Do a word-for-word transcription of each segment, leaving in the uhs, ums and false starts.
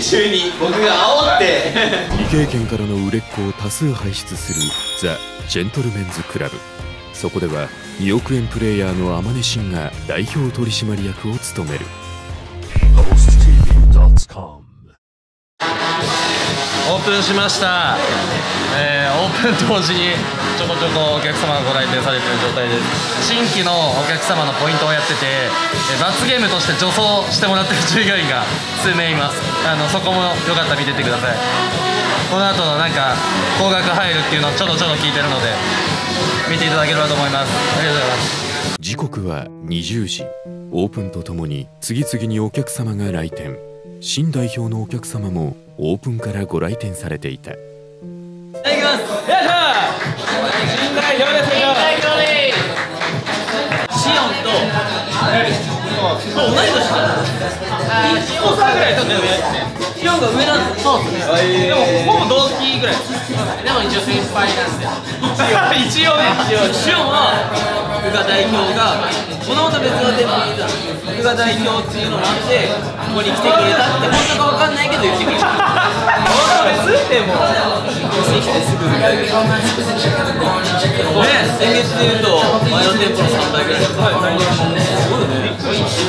中に僕が煽って未経験からの売れっ子を多数輩出するザ・ジェントルメンズクラブ。そこではにおくえんプレイヤーの天音真が代表取締役を務める。 オープンしました、えー、オープン同時にちょこちょこお客様がご来店されている状態です。新規のお客様のポイントをやってて、えー、罰ゲームとして女装してもらってる従業員が数名います。あのそこもよかったら見ててください。この後のなんか高額入るっていうのをちょろちょろ聞いてるので見ていただければと思います。ありがとうございます。 時刻はにじゅうじ。オープンとともに次々にお客様が来店。新代表のお客様もオープンからご来店されていた。 いただきます。よいしょ。新代表です。新代表です。シオンと同い年だ。いっこ差ぐらいだったよね。シオンが上なんです。そうですね。でもほぼ同期ぐらい。でも一応先輩なんで。一応ね。一応シオンは福賀代表がもともと別の店舗にいた福賀代表っていうのもあってここに来てくれたって本当かわかんないけど言ってくれた。別でも店来てすぐみたいな。ね、先月でいうと前の店舗のさんばいぐらい。すごいね。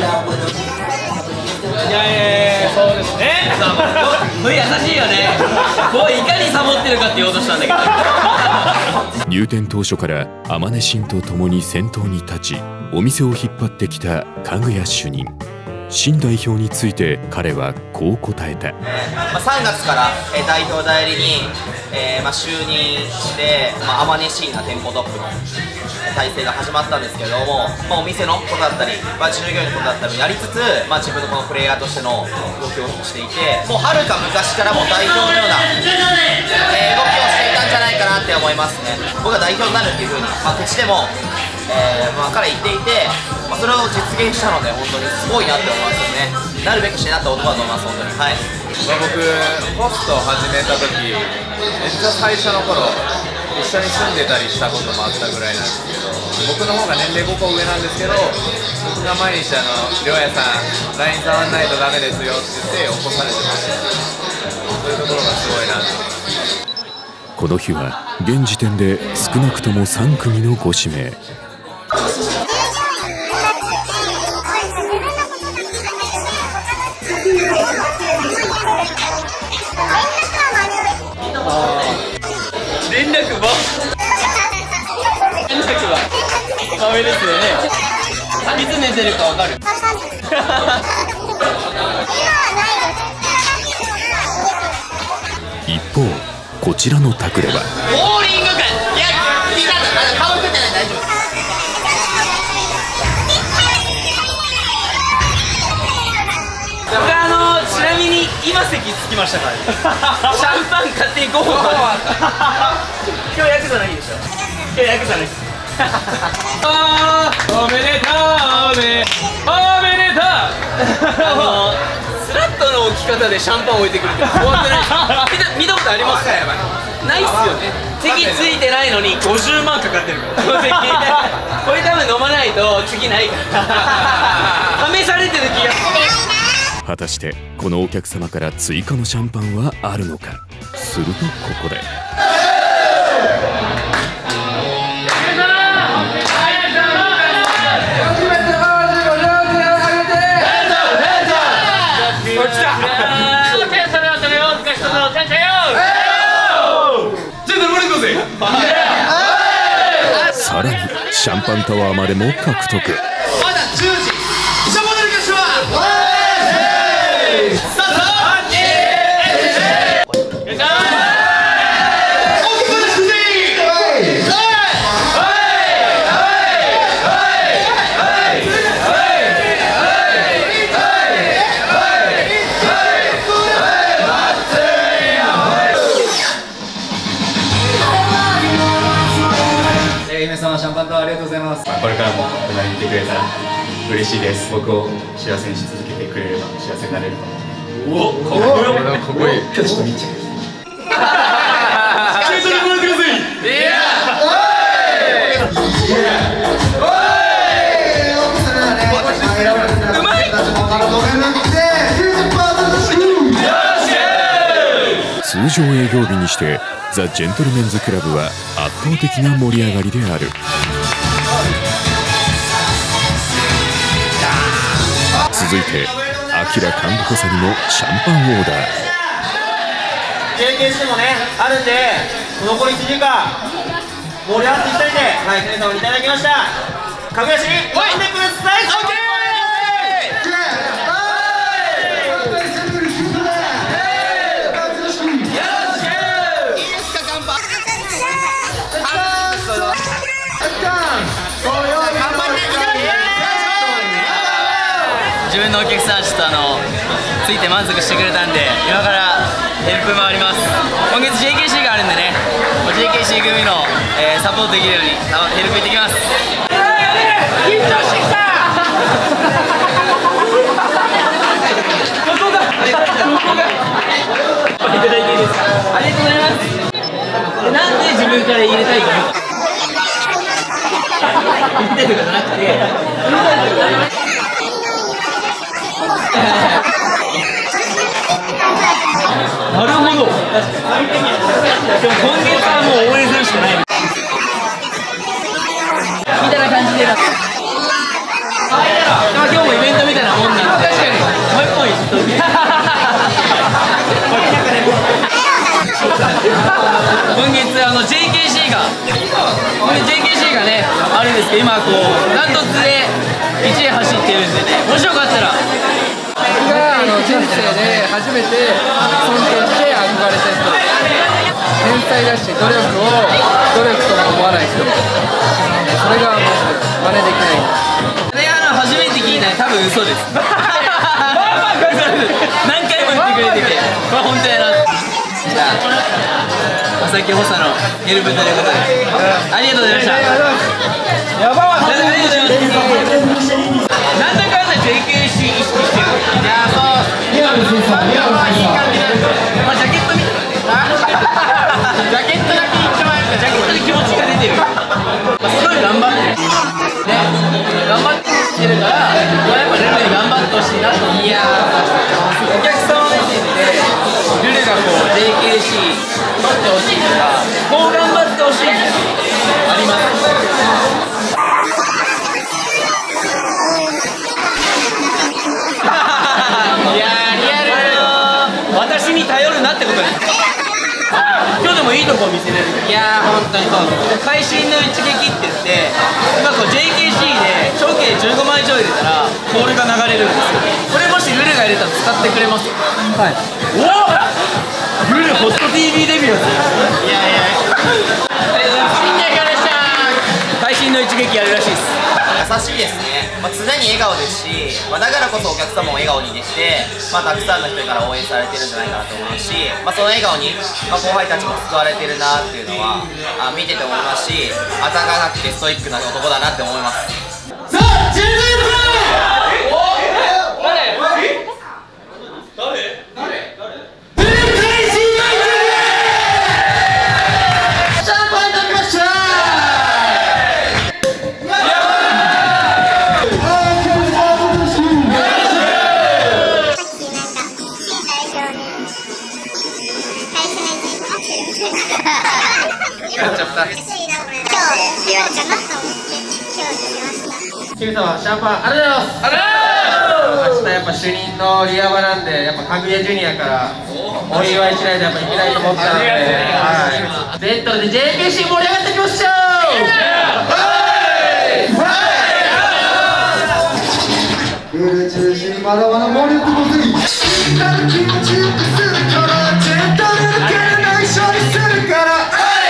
いやいやそうですね。これ優しいよね。こういかにサボってるかって言おうとしたんだけど。 入店当初から天音真と共に先頭に立ちお店を引っ張ってきたかぐや主任。新代表について彼はこう答えた。 まあ、さんがつから、えー、代表代理に、えーまあ、就任して、まあ、天音真が店舗トップの体制が始まったんですけれども、まあ、お店のことだったり、まあ、従業員のことだったりもやりつつ、まあ、自分のこのプレイヤーとしての動きをしていて、もうはるか昔からもう代表のような、えー、動きをしていたんじゃないかなって思いますね。僕が代表になるっていうふうに、まあ、口でも、えーまあ、彼言っていて、まあ、それを実現したので本当にすごいなって思いますよね。なるべくしてなった男だと思います本当に。はい。 まあ僕ホストを始めた時めっちゃ最初の頃一緒に住んでたりしたこともあったぐらいなんですけど、僕の方が年齢ごこ上なんですけど、僕が毎日あの「りょうやさん ライン 触んないとダメですよ」って言って起こされてました。そういうところがすごいなと思います。 この日は現時点で少なくともさんくみのご指名。 連絡は連絡はダメですよね。いつ寝てるかわかる。 一方こちらの宅ではボーリングか。いやみんな顔食ってない大丈夫。僕あのちなみに今席着きましたからシャンパン買っていこう。今日ヤクザないでしょ。今日ヤクザない。あーおめでとうねおめでとう。あのスラットの置き方でシャンパン置いてくるって怖くないですか。見たことありますか。ないっすよね。席ついてないのにごじゅうまんかかってるからこの席。これ多分飲まないと次ないから試されてる気がする。 果たしてこのお客様から追加のシャンパンはあるのか。するとここでさらにシャンパンタワーまでも獲得。 まだじゅうじ一緒戻りましょう。 皆様シャンパンタワーありがとうございます。 これからも隣にいてくれたら嬉しいです。僕を幸せにし続けてくれれば幸せになれると思う。おっ、かっこよ。かっこいい。ちょっと見ちゃう。チケットにもらってください。いや。 うまい。よし。 通常営業日にしてザ・ジェントルメンズクラブは圧倒的な盛り上がりである。続いてアキラ幹部補佐にもシャンパンオーダー。 経験してもねあるんで、残りいちじかん盛り上がっていきたいんで、はい、皆様にいただきましたかぐやしに飲んでください。オッケー。 自分のお客さんちょっとあのついて満足してくれたんで、今からヘルプ回ります。今月 ジェイケーシー があるんでね、 ジェイケーシー 組の、えー、サポートできるようにヘルプ行ってきます。緊張してきた。いただいていいですか。ありがとうございます。なんで自分から入れたいか言ってるとかじゃなくて、なるほど。でも今月はもう応援するしかないみたいな感じで、今日もイベントみたいなもんなんで、確かにもう一本言っといて今月あの ジェイケーシー が ジェイケーシー がねあるんですけど、今こうダントツでいちい走ってるんでね、もしよかったら僕があの人生で初めて尊敬して憧れた人です。天才だし努力を努力とも思わない人、それがもう真似できない。 それあの初めて聞いたら多分嘘です。何回も言ってくれてて、これ本当やな。じゃあ正木補佐のヘルプということでありがとうございました。やばい、ありがとうございます。なんだかんだ ジェイケーシー 意識してる。いやそう、今まあいい感じなんですよ。まあジャケット見たらね、ジャケットだけ一番ジャケットで気持ちが出てる。まあすごい頑張ってるね、頑張ってるから、やっぱルルに頑張ってほしいなと。いやお客様目線でルルがこう ジェイケーシー 取ってほしいとか、こう頑張ってほしいってあります。私に頼るなってことです。今日でもいいとこを見せれる。いやー本当にそうです。会心の一撃って言って、今こう ジェイケーシー で長期でじゅうごまん以上入れたらコールが流れるんですよ。これもしルルが入れたら使ってくれます。はい。おお、ルルホスト ティーブイ デビューです。いやいや新代表でした。会心の一撃やるらしいです。 優しいですね、まあ、常に笑顔ですし、まあ、だからこそお客様も笑顔にできて、まあ、たくさんの人から応援されてるんじゃないかなと思うし、まあ、その笑顔に、まあ、後輩たちも救われてるなっていうのはあ見てて思いますし、温かくてストイックな男だなって思います。さあ、ジェネレーションキム様、シャンパンありがとうございます。ありがとうございます。明日やっぱ主任のリアバなんで、やっぱかぐやジュニアからお祝いしないとやっぱいけないと思ったので、はい、デントルで ジェイケーシー 盛り上がっていきましょう。 ルール中心まだまだ盛り上がってこすぎ、みんなの気持ちよくするから、ジェントル抜ける内緒にするから。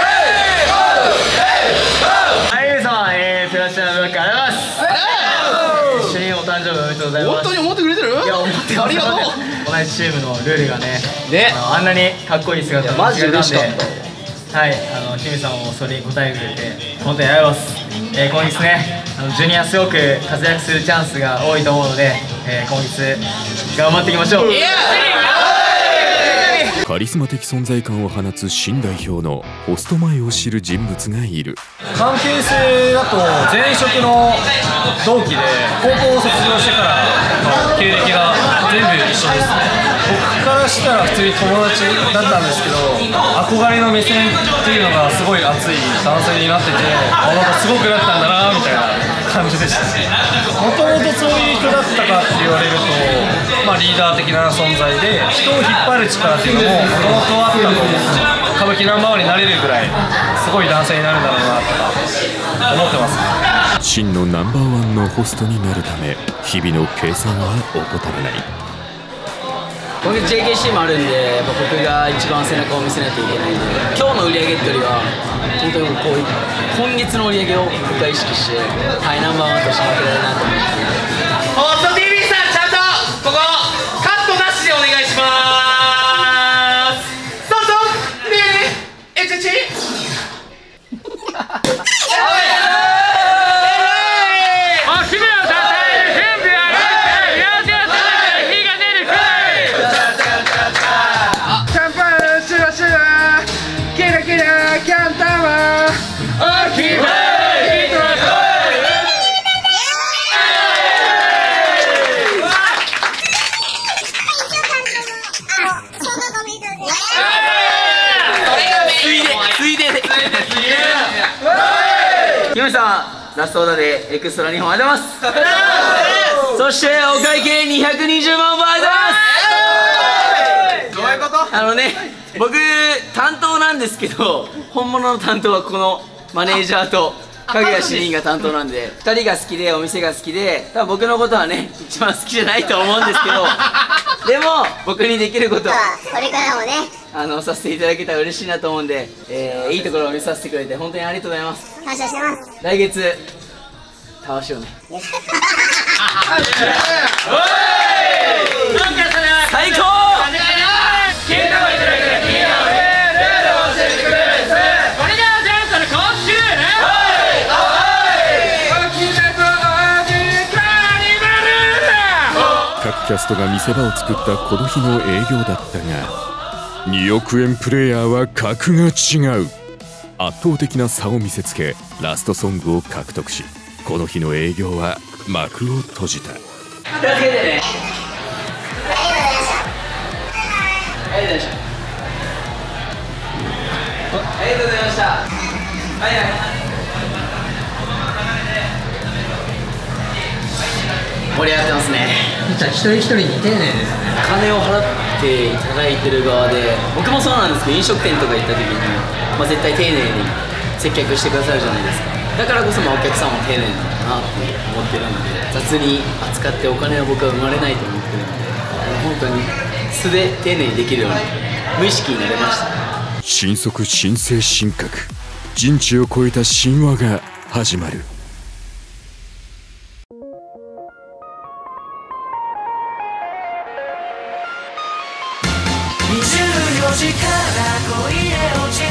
本当に思ってくれてる？いや、思ってありがとう。同じチームのルールがね、ね、あのあんなにかっこいい姿を見せてくれたんで、はい、あのキムさんもそれに応えてくれて本当にありがとうございます。えー、今月ね、あのジュニアすごく活躍するチャンスが多いと思うので、えー、今月頑張っていきましょう。 カリスマ的存在感を放つ新代表のホスト前を知る人物がいる。 関係性だと前職の同期で高校を卒業してから経歴が全部一緒ですね。 からしたら普通に友達だったんですけど、憧れの目線っていうのがすごい熱い男性になってて、あ、なんかすごくなったんだなみたいな感じでした。もともとそういう人だったかって言われると、まあ、リーダー的な存在で人を引っ張る力っていうのももともとあったと思う。歌舞伎ナンバーワンになれるぐらいすごい男性になるんだろうなとか思ってます。 真のナンバーワンのホストになるため日々の計算は怠らない。 今月 ジェイケーシー もあるんで、やっぱ僕が一番背中を見せないといけないんで、今日の売り上げってよりは本当にこう今月の売り上げを僕は意識して、はい、ナンバーワンとして負けられないなと思って。 ホスト ティーブイ さん、ちゃんとここカットなしでお願いしまーす。スタート。に、いち、いち。 ひめさん、ラストオーダーでエクストラにほんありがとうございます。そしてお会計にひゃくにじゅうまんほんありがとうございます。どういうこと？あのね、僕担当なんですけど、本物の担当はこのマネージャーとかぐや主任が担当なんで、ふたりが好きでお店が好きで、多分僕のことはね一番好きじゃないと思うんですけど、でも僕にできることはこれからもねあのさせていただけたら嬉しいなと思うんで、えー、いいところを見させてくれて本当にありがとうございます。 感謝してます。 来月たわしをね最高。 各キャストが見せ場を作ったこの日の営業だったが、におくえんプレイヤーは格が違う。圧倒的な差を見せつけラストソングを獲得し、この日の営業は幕を閉じた。 気をつけてね。ありがとうございました。ありがとうございました。はいはい。盛り上がってますね。 じゃあ一人一人に丁寧ですね。 金を払っていただいてる側で、僕もそうなんですけど、飲食店とか行った時に、まあ、絶対丁寧に接客してくださるじゃないですか。だからこそまあお客さんも丁寧なんだなって思ってるので、雑に扱ってお金は僕は生まれないと思ってるので、本当に素で丁寧にできるように無意識になれました。 神速神聖神格、人知を超えた神話が始まる。 にじゅうよじから恋へ落ち